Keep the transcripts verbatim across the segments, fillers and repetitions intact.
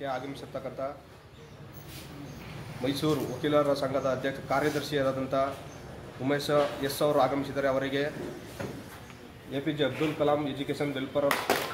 ಕಾರ್ಯಕ್ರಮಕ್ಕೆ ಆಗಮಿಸಿರ್ತಕ್ಕಂಥ ಮೈಸೂರು ವಕೀಲರ ಸಂಘದ ಅಧ್ಯಕ್ಷ ಕಾರ್ಯದರ್ಶಿಯಾದಂಥ ಉಮೇಶ್ ಎಸ್ ಅವರು ಆಗಮಿಸಿದ್ದಾರೆ. ಅವರಿಗೆ A P J Abdul Kalam education welfare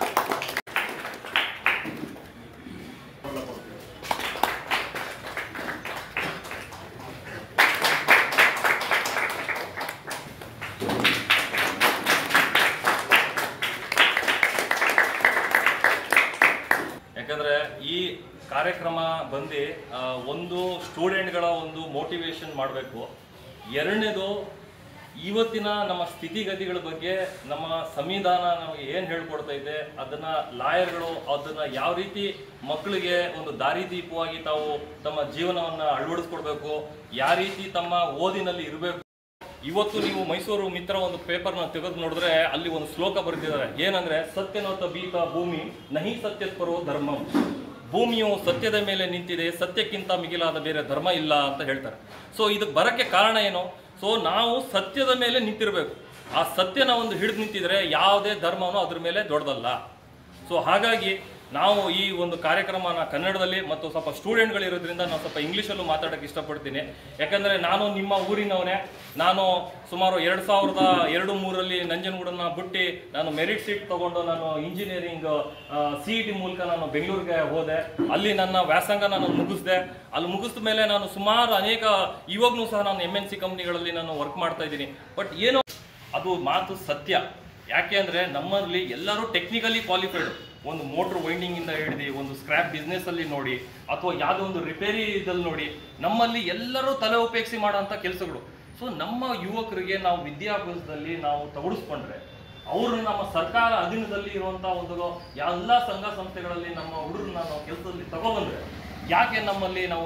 ಯಾಕಂದರೆ ಈ ಕಾರ್ಯಕ್ರಮ ಬಂದು ಒಂದು ಸ್ಟೂಡೆಂಟ್ಗಳ ಒಂದು ಮೋಟಿವೇಶನ್ ಮಾಡಬೇಕು. ಎರಡನೇದು ಇವತ್ತಿನ ನಮ್ಮ ಸ್ಥಿತಿಗತಿಗಳ ಬಗ್ಗೆ ನಮ್ಮ ಸಂವಿಧಾನ ನಮಗೆ ಏನು ಹೇಳ್ಕೊಡ್ತಾ ಇದೆ, ಅದನ್ನು ಲಾಯರ್ಗಳು ಅದನ್ನು ಯಾವ ರೀತಿ ಮಕ್ಕಳಿಗೆ ಒಂದು ದಾರಿದೀಪವಾಗಿ ತಾವು ತಮ್ಮ ಜೀವನವನ್ನು ಅಳವಡಿಸ್ಕೊಡ್ಬೇಕು, ಯಾವ ರೀತಿ ತಮ್ಮ ಓದಿನಲ್ಲಿ ಇರಬೇಕು. ಇವತ್ತು ನೀವು ಮೈಸೂರು ಮಿತ್ರ ಒಂದು ಪೇಪರ್ನ ತೆಗೆದು ನೋಡಿದ್ರೆ ಅಲ್ಲಿ ಒಂದು ಶ್ಲೋಕ ಬರೆದಿದ್ದಾರೆ. ಏನಂದ್ರೆ ಸತ್ಯನೋತ ಬೀತ ಭೂಮಿ ನಹಿ ಸತ್ಯತ್ಪರೋ ಧರ್ಮಂ. ಭೂಮಿಯು ಸತ್ಯದ ಮೇಲೆ ನಿಂತಿದೆ, ಸತ್ಯಕ್ಕಿಂತ ಮಿಗಿಲಾದ ಬೇರೆ ಧರ್ಮ ಇಲ್ಲ ಅಂತ ಹೇಳ್ತಾರೆ. ಸೊ ಇದಕ್ಕೆ ಬರೋಕ್ಕೆ ಕಾರಣ ಏನು? ಸೊ ನಾವು ಸತ್ಯದ ಮೇಲೆ ನಿಂತಿರಬೇಕು. ಆ ಸತ್ಯನ ಒಂದು ಹಿಡಿದು ನಿಂತಿದ್ರೆ ಯಾವುದೇ ಧರ್ಮವೂ ಅದ್ರ ಮೇಲೆ ದೊಡ್ಡದಲ್ಲ. ಸೊ ಹಾಗಾಗಿ ನಾವು ಈ ಒಂದು ಕಾರ್ಯಕ್ರಮನ ಕನ್ನಡದಲ್ಲಿ ಮತ್ತು ಸ್ವಲ್ಪ ಸ್ಟೂಡೆಂಟ್ಗಳಿರೋದ್ರಿಂದ ನಾನು ಸ್ವಲ್ಪ ಇಂಗ್ಲೀಷಲ್ಲೂ ಮಾತಾಡೋಕ್ಕೆ ಇಷ್ಟಪಡ್ತೀನಿ. ಯಾಕಂದರೆ ನಾನು ನಿಮ್ಮ ಊರಿನವನೇ. ನಾನು ಸುಮಾರು ಎರಡು ಸಾವಿರದ ಎರಡು ಮೂರರಲ್ಲಿ ನಂಜನಗೂಡನ್ನು ಬಿಟ್ಟು ನಾನು ಮೆರಿಟ್ ಸೀಟ್ ತೊಗೊಂಡು ನಾನು ಇಂಜಿನಿಯರಿಂಗ್ ಸಿ ಇ ಟಿ ಮೂಲಕ ನಾನು ಬೆಂಗಳೂರಿಗೆ ಹೋದೆ. ಅಲ್ಲಿ ನನ್ನ ವ್ಯಾಸಂಗ ನಾನು ಮುಗಿಸಿದೆ. ಅಲ್ಲಿ ಮುಗಿಸಿದ ಮೇಲೆ ನಾನು ಸುಮಾರು ಅನೇಕ ಇವಾಗಲೂ ಸಹ ನಾನು ಎಮ್ ಎನ್ ಸಿ ಕಂಪ್ನಿಗಳಲ್ಲಿ ನಾನು ವರ್ಕ್ ಮಾಡ್ತಾ ಇದ್ದೀನಿ. ಬಟ್ ಏನೋ ಅದು ಮಾತು ಸತ್ಯ. ಯಾಕೆ ಅಂದರೆ ನಮ್ಮಲ್ಲಿ ಎಲ್ಲರೂ ಟೆಕ್ನಿಕಲಿ ಕ್ವಾಲಿಫೈಡ್. ಒಂದು ಮೋಟ್ರ್ ವೈಂಡಿಂಗಿಂದ ಹಿಡಿದು ಒಂದು ಸ್ಕ್ರ್ಯಾಪ್ ಬಿಸ್ನೆಸ್ಸಲ್ಲಿ ನೋಡಿ ಅಥವಾ ಯಾವುದೋ ಒಂದು ರಿಪೇರಿ ಇದಲ್ಲಿ ನೋಡಿ, ನಮ್ಮಲ್ಲಿ ಎಲ್ಲರೂ ತಲೆ ಉಪಯೋಗಿಸಿ ಮಾಡೋಂಥ ಕೆಲಸಗಳು. ಸೊ ನಮ್ಮ ಯುವಕರಿಗೆ ನಾವು ವಿದ್ಯಾಭ್ಯಾಸದಲ್ಲಿ ನಾವು ತೊಡಗಿಸ್ಕೊಂಡ್ರೆ, ಅವರು ನಮ್ಮ ಸರ್ಕಾರ ಅಧೀನದಲ್ಲಿ ಇರುವಂಥ ಒಂದು ಎಲ್ಲ ಸಂಘ ಸಂಸ್ಥೆಗಳಲ್ಲಿ ನಮ್ಮ ಹುಡುಗರನ್ನ ನಾವು ಕೆಲಸದಲ್ಲಿ ತಗೊಬಂದ್ರೆ, ಯಾಕೆ ನಮ್ಮಲ್ಲಿ ನಾವು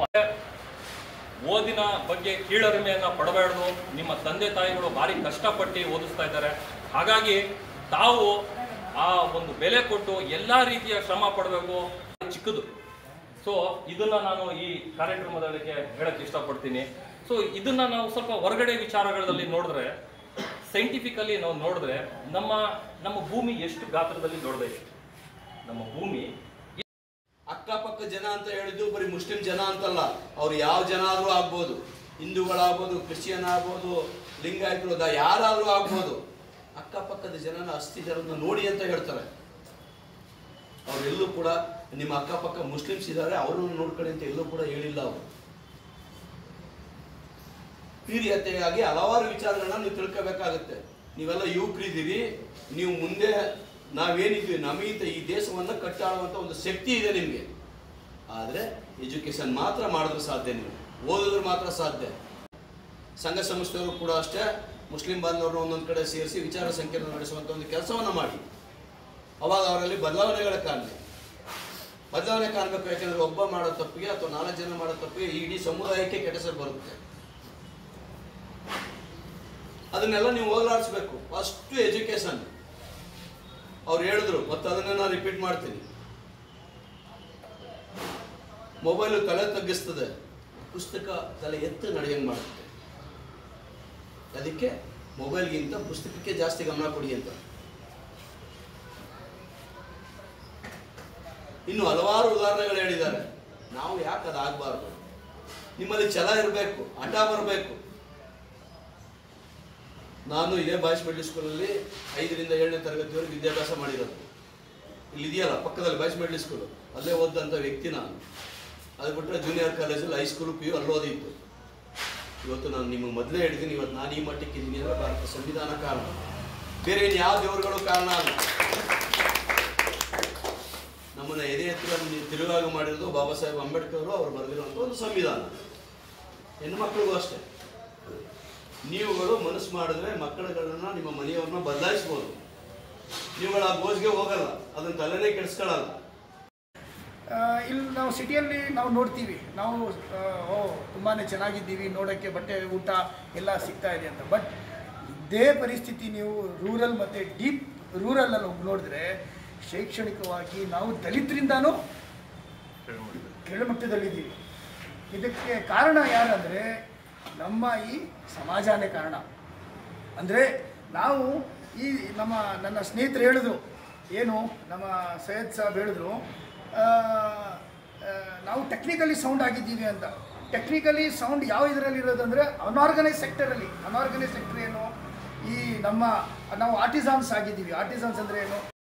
ಓದಿನ ಬಗ್ಗೆ ಕೀಳರಿಮೆಯನ್ನು ಪಡಬೇಡದು. ನಿಮ್ಮ ತಂದೆ ತಾಯಿಗಳು ಭಾರಿ ಕಷ್ಟಪಟ್ಟು ಓದಿಸ್ತಾ ಇದ್ದಾರೆ. ಹಾಗಾಗಿ ತಾವು ಆ ಒಂದು ಬೆಲೆ ಕೊಟ್ಟು ಎಲ್ಲ ರೀತಿಯ ಶ್ರಮ ಪಡಬೇಕು. ಚಿಕ್ಕದು. ಸೊ ಇದನ್ನು ನಾನು ಈ ಕಾರ್ಯಕ್ರಮದಲ್ಲಿ ಹೇಳಕ್ಕೆ ಇಷ್ಟಪಡ್ತೀನಿ. ಸೊ ಇದನ್ನು ನಾವು ಸ್ವಲ್ಪ ಹೊರಗಡೆ ವಿಚಾರಗಳಲ್ಲಿ ನೋಡಿದ್ರೆ, ಸೈಂಟಿಫಿಕಲಿ ನಾವು ನೋಡಿದ್ರೆ ನಮ್ಮ ನಮ್ಮ ಭೂಮಿ ಎಷ್ಟು ಗಾತ್ರದಲ್ಲಿ ದೊಡ್ಡದಿದೆ. ನಮ್ಮ ಭೂಮಿ ಅಕ್ಕಪಕ್ಕ ಜನ ಅಂತ ಹೇಳಿದ್ದು ಬರೀ ಮುಸ್ಲಿಂ ಜನ ಅಂತಲ್ಲ, ಅವ್ರು ಯಾವ ಜನ ಆದರೂ ಆಗ್ಬೋದು. ಹಿಂದೂಗಳಾಗ್ಬೋದು, ಕ್ರಿಶ್ಚಿಯನ್ ಆಗ್ಬೋದು, ಲಿಂಗಾಯತರು, ಯಾರಾದರೂ ಆಗ್ಬೋದು. ಅಕ್ಕಪಕ್ಕದ ಜನನ ಅಸ್ಥಿರನ್ನು ನೋಡಿ ಅಂತ ಹೇಳ್ತಾರೆ. ಅವರೆಲ್ಲೂ ಕೂಡ ನಿಮ್ಮ ಅಕ್ಕಪಕ್ಕ ಮುಸ್ಲಿಮ್ಸ್ ಇದ್ದಾರೆ ಅವರನ್ನು ನೋಡ್ಕೊಳ್ಳಿ ಅಂತ ಎಲ್ಲೂ ಕೂಡ ಹೇಳಿಲ್ಲ ಅವರು. ಹಿರಿಯತೆಯಾಗಿ ಹಲವಾರು ವಿಚಾರಗಳನ್ನ ನೀವು ತಿಳ್ಕೋಬೇಕಾಗುತ್ತೆ. ನೀವೆಲ್ಲ ಯುವಕರಿದ್ದೀರಿ, ನೀವು ಮುಂದೆ ನಾವೇನಿದ್ವಿ ನಮಗಿಂತ ಈ ದೇಶವನ್ನು ಕಟ್ಟಾಡುವಂಥ ಒಂದು ಶಕ್ತಿ ಇದೆ ನಿಮಗೆ. ಆದರೆ ಎಜುಕೇಷನ್ ಮಾತ್ರ ಮಾಡಿದ್ರೆ ಸಾಧ್ಯ, ನೀವು ಓದಿದ್ರೆ ಮಾತ್ರ ಸಾಧ್ಯ. ಸಂಘ ಸಂಸ್ಥೆಯವರು ಕೂಡ ಅಷ್ಟೇ ಮುಸ್ಲಿಂ ಬಾಂಧವರನ್ನು ಒಂದೊಂದು ಕಡೆ ಸೇರಿಸಿ ವಿಚಾರ ಸಂಕಿರಣ ನಡೆಸುವಂಥ ಒಂದು ಕೆಲಸವನ್ನು ಮಾಡಿ, ಅವಾಗ ಅವರಲ್ಲಿ ಬದಲಾವಣೆಗಳ ಕಾಣಲಿ ಬದಲಾವಣೆ ಕಾಣಬೇಕು. ಯಾಕೆಂದರೆ ಒಬ್ಬ ಮಾಡೋ ತಪ್ಪಿಗೆ ಅಥವಾ ನಾಲ್ಕು ಜನ ಮಾಡೋ ತಪ್ಪಿಗೆ ಇಡೀ ಸಮುದಾಯಕ್ಕೆ ಕೆಟ್ಟ ಹೆಸರು ಬರುತ್ತೆ. ಅದನ್ನೆಲ್ಲ ನೀವು ಹೋಗಲಾಡಿಸ್ಬೇಕು. ಫಸ್ಟ್ ಎಜುಕೇಷನ್ ಅವ್ರು ಹೇಳಿದ್ರು, ಮತ್ತು ಅದನ್ನೇ ನಾನು ರಿಪೀಟ್ ಮಾಡ್ತೀನಿ. ಮೊಬೈಲು ತಲೆ ತಗ್ಗಿಸ್ತದೆ, ಪುಸ್ತಕ ತಲೆ ಎತ್ತು ನಡೆಯಂಗೆ ಮಾಡುತ್ತೆ. ಅದಕ್ಕೆ ಮೊಬೈಲ್ಗಿಂತ ಪುಸ್ತಕಕ್ಕೆ ಜಾಸ್ತಿ ಗಮನ ಕೊಡಿ ಅಂತ. ಇನ್ನು ಹಲವಾರು ಉದಾಹರಣೆಗಳು ಹೇಳಿದ್ದಾರೆ. ನಾವು ಯಾಕೆ ಅದಾಗಬಾರ್ದು? ನಿಮ್ಮಲ್ಲಿ ಛಲ ಇರಬೇಕು, ಹಠ ಬರಬೇಕು. ನಾನು ಇದೇ ಬಾಯ್ಸ್ ಮಿಡ್ಲ್ ಸ್ಕೂಲಲ್ಲಿ ಐದರಿಂದ ಏಳನೇ ತರಗತಿವರೆಗೆ ವಿದ್ಯಾಭ್ಯಾಸ ಮಾಡಿರೋದು. ಇಲ್ಲಿ ಇದೆಯಲ್ಲ ಪಕ್ಕದಲ್ಲಿ ಬಾಯ್ಸ್ ಮಿಡ್ಲ್ ಸ್ಕೂಲು, ಅಲ್ಲೇ ಓದಂಥ ವ್ಯಕ್ತಿ ನಾನು. ಅದು ಬಿಟ್ಟರೆ ಜೂನಿಯರ್ ಕಾಲೇಜಲ್ಲಿ ಹೈಸ್ಕೂಲು ಪಿ ಯು ಅಲ್ಲಿ ಓದಿತ್ತು. ಇವತ್ತು ನಾನು ನಿಮಗೆ ಮೊದಲೇ ಹೇಳಿದ್ದೀನಿ, ಇವತ್ತು ನಾನು ಈ ಮಟ್ಟಕ್ಕೆ ಇದ್ದೀನಿ ಅಂದರೆ ಭಾರತ ಸಂವಿಧಾನ ಕಾರಣ, ಬೇರೆ ಇನ್ನು ಯಾವ ದೇವರುಗಳು ಕಾರಣ ಅಲ್ಲ. ನಮ್ಮನ್ನು ಎದೆ ಹತ್ತಿರ ತಿರುಗಾಗ ಮಾಡಿರೋದು ಬಾಬಾ ಸಾಹೇಬ್ ಅಂಬೇಡ್ಕರ್ ಅವರು, ಅವರು ಬರೆದಿರುವಂಥ ಒಂದು ಸಂವಿಧಾನ. ಹೆಣ್ಣುಮಕ್ಕಳಿಗೂ ಅಷ್ಟೇ. ನೀವುಗಳು ಮನಸ್ಸು ಮಾಡಿದ್ರೆ ಮಕ್ಕಳುಗಳನ್ನ ನಿಮ್ಮ ಮನೆಯವ್ರನ್ನ ಬದಲಾಯಿಸ್ಬೋದು. ನೀವುಗಳು ಆ ಗೋಜ್ಗೆ ಹೋಗಲ್ಲ, ಅದನ್ನು ತಲೆನೇ ಕೆಡಿಸ್ಕೊಳ್ಳಲ್ಲ. ಇಲ್ಲಿ ನಾವು ಸಿಟಿಯಲ್ಲಿ ನಾವು ನೋಡ್ತೀವಿ, ನಾವು ಓ ತುಂಬಾ ಚೆನ್ನಾಗಿದ್ದೀವಿ, ನೋಡೋಕ್ಕೆ ಬಟ್ಟೆ ಊಟ ಎಲ್ಲ ಸಿಗ್ತಾ ಇದೆ ಅಂತ. ಬಟ್ ಇದೇ ಪರಿಸ್ಥಿತಿ ನೀವು ರೂರಲ್ ಮತ್ತು ಡೀಪ್ ರೂರಲಲ್ಲಿ ಹೋಗಿ ನೋಡಿದ್ರೆ, ಶೈಕ್ಷಣಿಕವಾಗಿ ನಾವು ದಲಿತರಿಂದನೂ ಕೆಳಮಟ್ಟದಲ್ಲಿದ್ದೀವಿ. ಇದಕ್ಕೆ ಕಾರಣ ಯಾರಂದರೆ ನಮ್ಮ ಈ ಸಮಾಜನೇ ಕಾರಣ. ಅಂದರೆ ನಾವು ಈ ನಮ್ಮ ನನ್ನ ಸ್ನೇಹಿತರು ಹೇಳಿದ್ರು, ಏನು ನಮ್ಮ ಸೈಯದ್ ಸಾಬ್ ಹೇಳಿದ್ರು, ನಾವು ಟೆಕ್ನಿಕಲಿ ಸೌಂಡ್ ಆಗಿದ್ದೀವಿ ಅಂತ. ಟೆಕ್ನಿಕಲಿ ಸೌಂಡ್ ಯಾವ ಇದರಲ್ಲಿ ಇರೋದಂದರೆ ಅನ್ಆರ್ಗನೈಸ್ ಸೆಕ್ಟರಲ್ಲಿ. ಅನ್ಆರ್ಗನೈಸ್ ಸೆಕ್ಟರ್ ಏನು, ಈ ನಮ್ಮ ನಾವು ಆರ್ಟಿಸಾನ್ಸ್ ಆಗಿದ್ದೀವಿ. ಆರ್ಟಿಸಾನ್ಸ್ ಅಂದರೆ ಏನು,